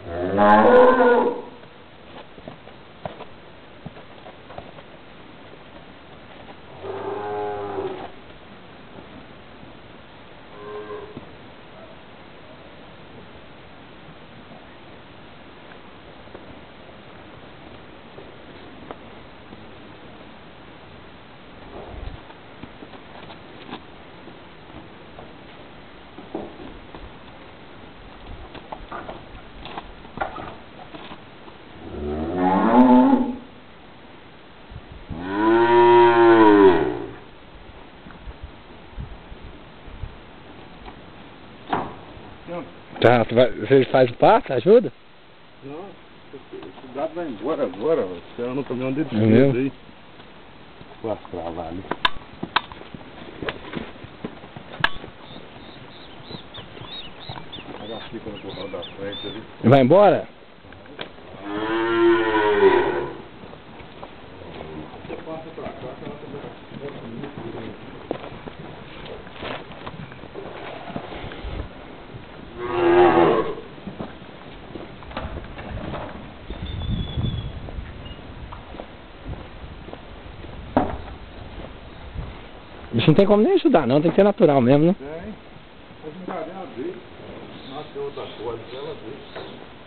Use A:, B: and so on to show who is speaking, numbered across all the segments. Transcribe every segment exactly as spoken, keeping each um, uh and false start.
A: Tá, tu vai, você faz o passo, ajuda?
B: Não, esse gado vai embora agora, você não também onde ele
A: é mesmo?
B: aí. Vou travar ali. Olha aqui quando eu vou rodar da frente ali.
A: Vai embora?
B: Você passa pra cá, que ela também muito.
A: O bicho não tem como nem ajudar não, tem que ser natural mesmo, né?
B: Tem. Mas não vai ela ver. Nasceu outra coisa, ela vê.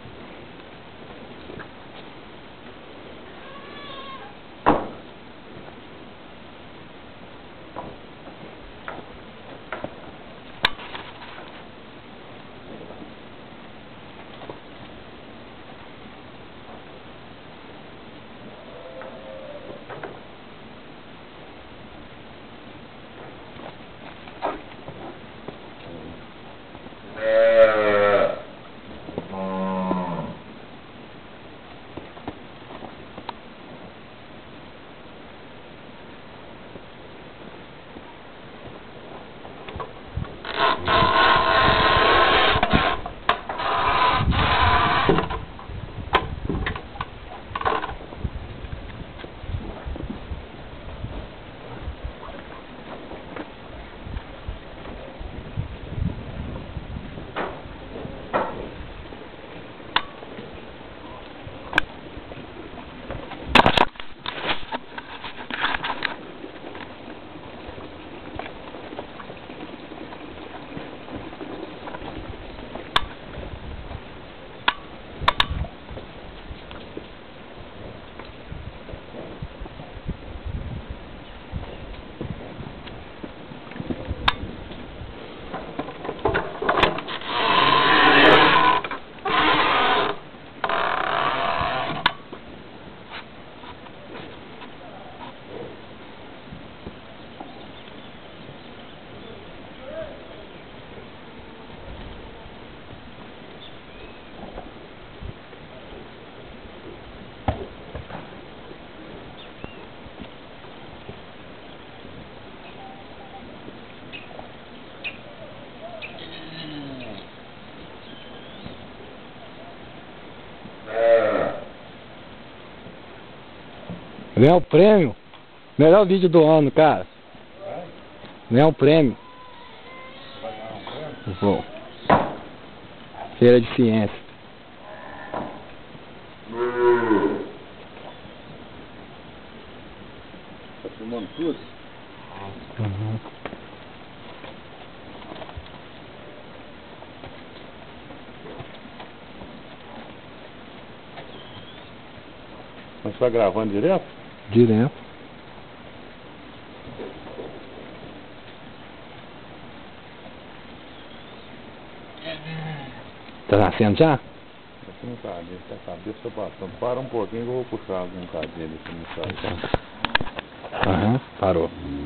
A: Ganhar o prêmio. Melhor vídeo do ano, cara. Ganhar o prêmio.
B: Vai ganhar um prêmio?
A: Vou. Feira de ciência.
B: Tá filmando tudo?
A: Uhum.
B: Mas você tá gravando direto?
A: Direto. Tá nascendo já?
B: Aqui no cadinho, tá a cabeça passando. Para um pouquinho que eu vou puxar um cadinho desse no site.
A: Aham, parou.